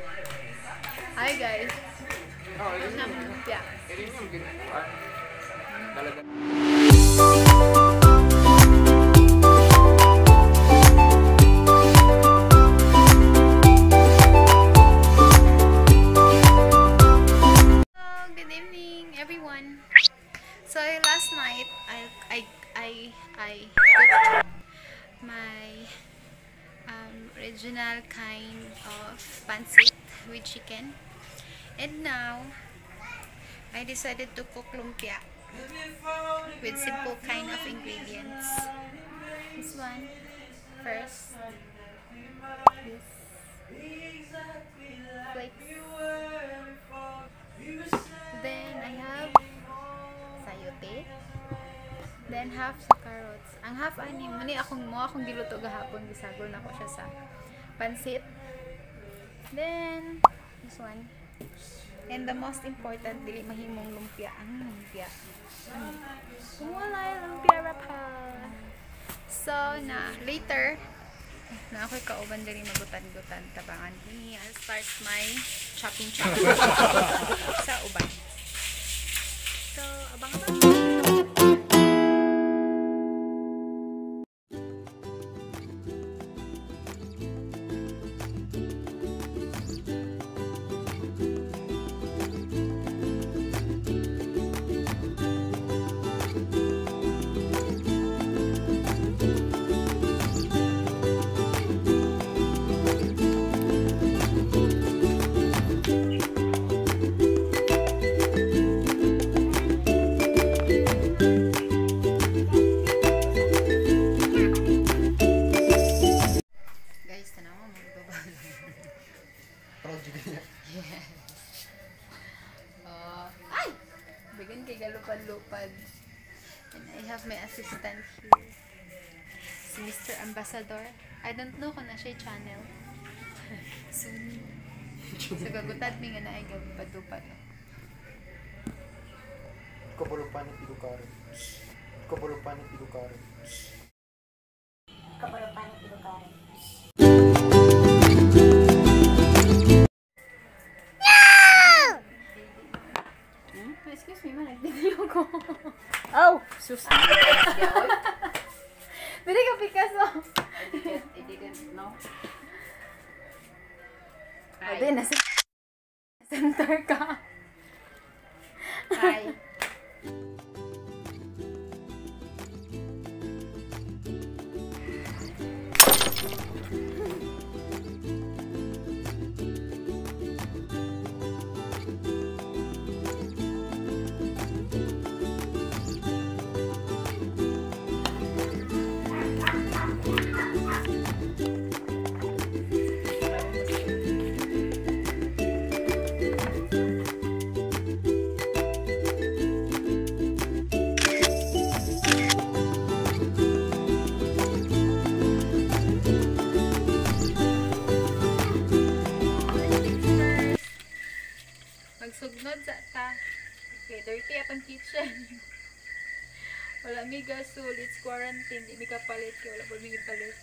Hi guys. Lumpia. Good evening everyone. So last night I cooked my original kind of pancit with chicken, and now I decided to cook lumpia with simple kind of ingredients. This one first, this flakes, then I have sayote, then half sa carrots. Ang half ani muni akong giluto gahapon, gisagol na ko siya sa pansit. Then this one, and the most important, dili mahimong lumpia. Ang lumpia kung wala lumpia wrapper. So na later na ako'y kauban dali magutan-gutan tabangan ini. I'll start my chopping sa uban. So abang-abang. Bigan kay galupad-lupad. And I have my assistant here, si Mr. Ambassador. I don't know kung na siya channel soon. So gagutad mi nga na ay galupad-lupad. Kabulupan ng Ilocaro. Kabulupan ng Ilocaro. Kabulupan ng Ilocaro. Excuse me, man, nagdidilo ko. Oh, sus. Dili ka Picasso. I didn't know. O, di, nasa center ka. Hi. Magsugnod sa ta. Okay, dirty apang kitchen. Wala mi gasol, it's quarantine. Di mi kapalit, kaya wala po mi palit.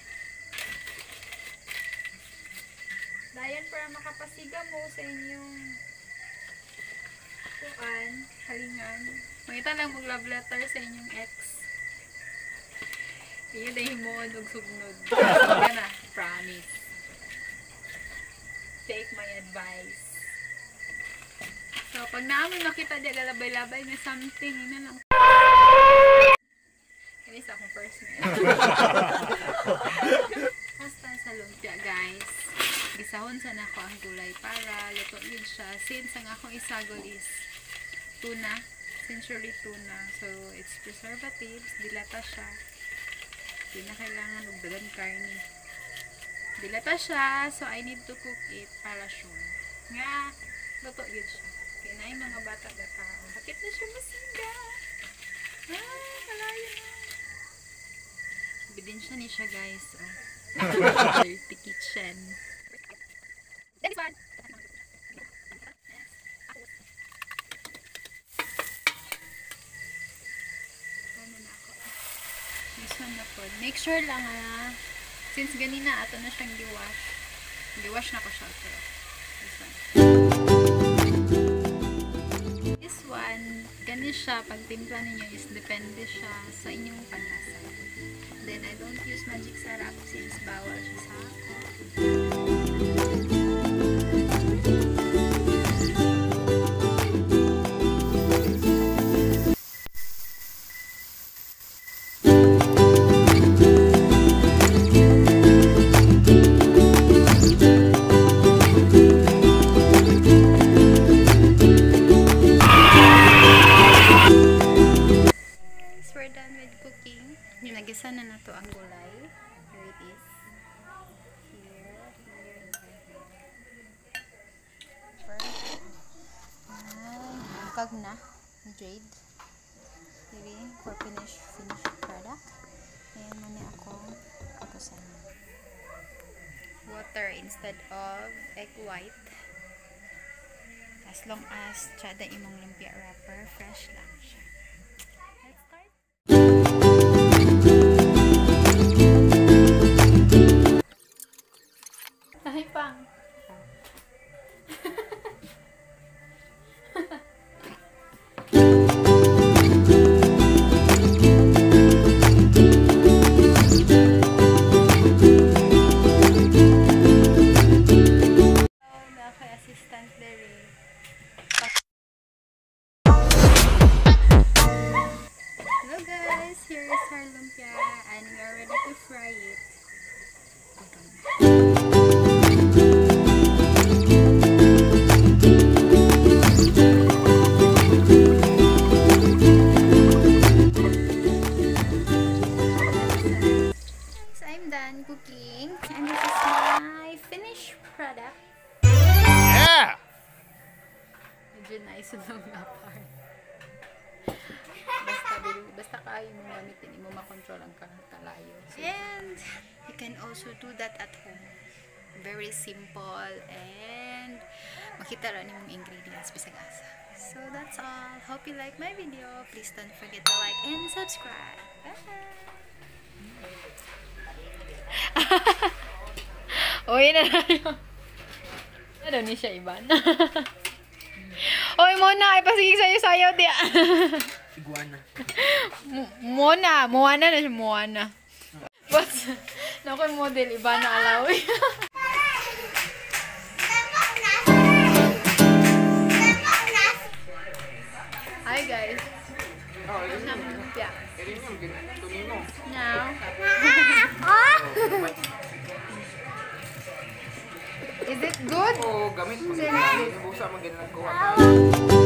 Dayan para makapasiga mo sa inyong kuan, halingan. Mangita lang mag love letter sa inyong ex. Iyon dahil mo og sugnod. Yan na, promise. Take my advice. So, pag namin makita dyan, lalabay-labay na something, yun na lang. Yan isa akong first meal. Basta sa lumpia, guys. Gisahon sa nako ang gulay para luto yun siya. Since ang akong isagol is tuna. Essentially tuna. So, it's preservatives. Dilata siya. Hindi na kailangan ugdagan karne. Dilata siya. So, I need to cook it para sure. Nga, luto yun siya. Kaya na yung mga bata gatao. Bakit na siya masinga? Kalayo na. Bidin siya ni siya, guys. Dirty kitchen. That is fun. Ano na ako? This one na po. Make sure lang since ganina ato na siyang giwash. Giwash na ko siya. Pero depende siya. Pag timpla ninyo is depende siya sa inyong panlasa. Then, I don't use magic sarap since bawal siya sa ako. We're done with cooking. Yung nagisa na to ang gulay. Here it is. Here, here, and here. Perfect. Bukag na. Jade. Here, for finished product. Ayan mo na akong utusan. Water instead of egg white. As long as tsada imong lumpia wrapper, fresh lang siya. Let's start. Ay, pang. Assistant Larry. Hello guys, here is our lumpia and we are ready to fry it. So I'm done cooking and this is my finished product. Yeah! Medyo nice lang na part. Basta kaya mo gamitin, mo makontrol ang kalayo. And you can also do that at home. Very simple and makita rin yung ingredients bisag asa. So that's all. Hope you like my video. Please don't forget to like and subscribe. Bye! Uy na tayo. Ano ni siya iban? Oy, Mona, ipasigig sa'yo sayaw diya. Iguana. Moana na siya, Moana. But, naku yung model, iba na alaw. Hi guys. Now. Is it good? Oo, gamit mo. Sige. Busa mo ganun ko.